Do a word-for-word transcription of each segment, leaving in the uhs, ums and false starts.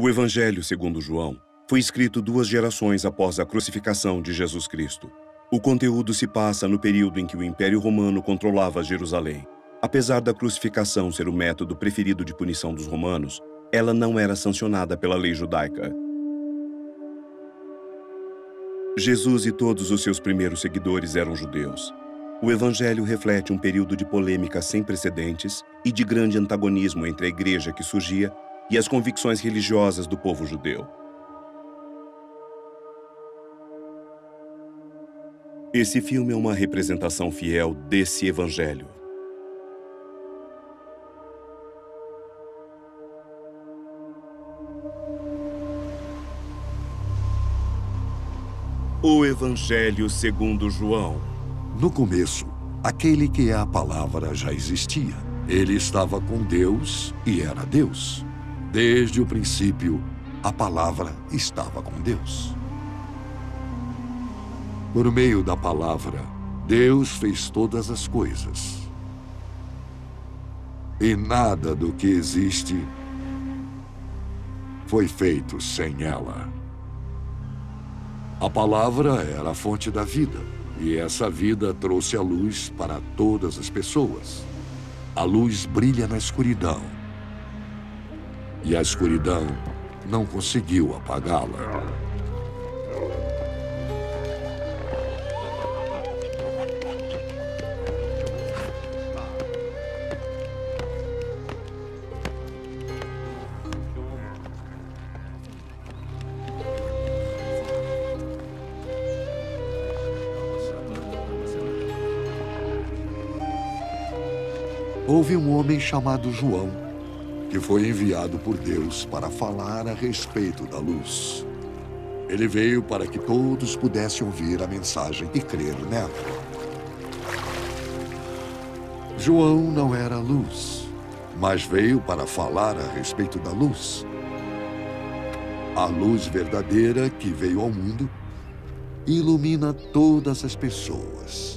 O Evangelho segundo João foi escrito duas gerações após a crucificação de Jesus Cristo. O conteúdo se passa no período em que o Império Romano controlava Jerusalém. Apesar da crucificação ser o método preferido de punição dos romanos, ela não era sancionada pela lei judaica. Jesus e todos os seus primeiros seguidores eram judeus. O Evangelho reflete um período de polêmica sem precedentes e de grande antagonismo entre a igreja que surgia e as convicções religiosas do povo judeu. Esse filme é uma representação fiel desse Evangelho. O Evangelho segundo João. No começo, aquele que é a palavra já existia. Ele estava com Deus e era Deus. Desde o princípio, a palavra estava com Deus. Por meio da palavra, Deus fez todas as coisas. E nada do que existe foi feito sem ela. A palavra era a fonte da vida, e essa vida trouxe a luz para todas as pessoas. A luz brilha na escuridão, e a escuridão não conseguiu apagá-la. Houve um homem chamado João, que foi enviado por Deus para falar a respeito da luz. Ele veio para que todos pudessem ouvir a mensagem e crer nela. João não era luz, mas veio para falar a respeito da luz. A luz verdadeira que veio ao mundo ilumina todas as pessoas.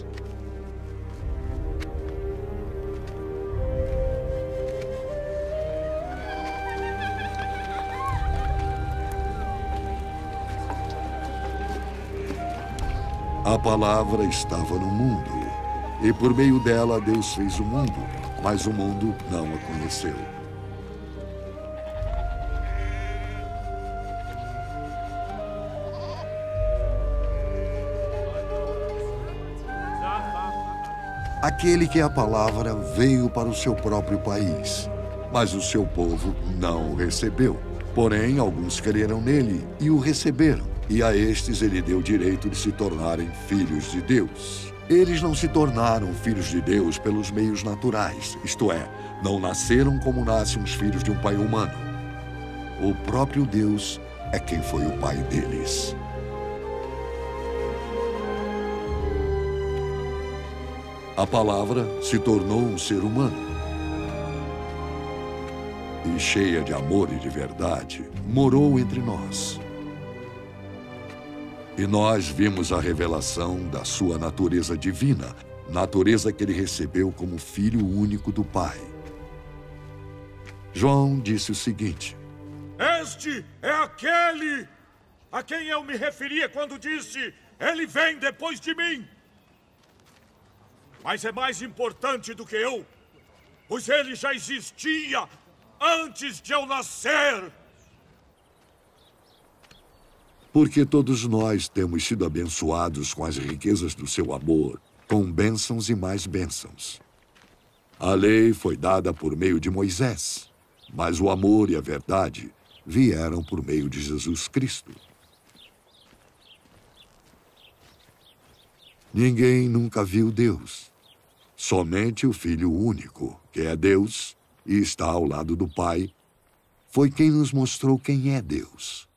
A palavra estava no mundo, e por meio dela Deus fez o mundo, mas o mundo não a conheceu. Aquele que é a palavra veio para o seu próprio país, mas o seu povo não o recebeu. Porém, alguns creram nele e o receberam. E a estes ele deu o direito de se tornarem filhos de Deus. Eles não se tornaram filhos de Deus pelos meios naturais, isto é, não nasceram como nascem os filhos de um pai humano. O próprio Deus é quem foi o pai deles. A palavra se tornou um ser humano. E cheia de amor e de verdade, morou entre nós. E nós vimos a revelação da sua natureza divina, natureza que ele recebeu como filho único do Pai. João disse o seguinte: Este é aquele a quem eu me referia quando disse, ele vem depois de mim. Mas é mais importante do que eu, pois ele já existia antes de eu nascer. Porque todos nós temos sido abençoados com as riquezas do seu amor, com bênçãos e mais bênçãos. A lei foi dada por meio de Moisés, mas o amor e a verdade vieram por meio de Jesus Cristo. Ninguém nunca viu Deus. Somente o Filho único, que é Deus e está ao lado do Pai, foi quem nos mostrou quem é Deus.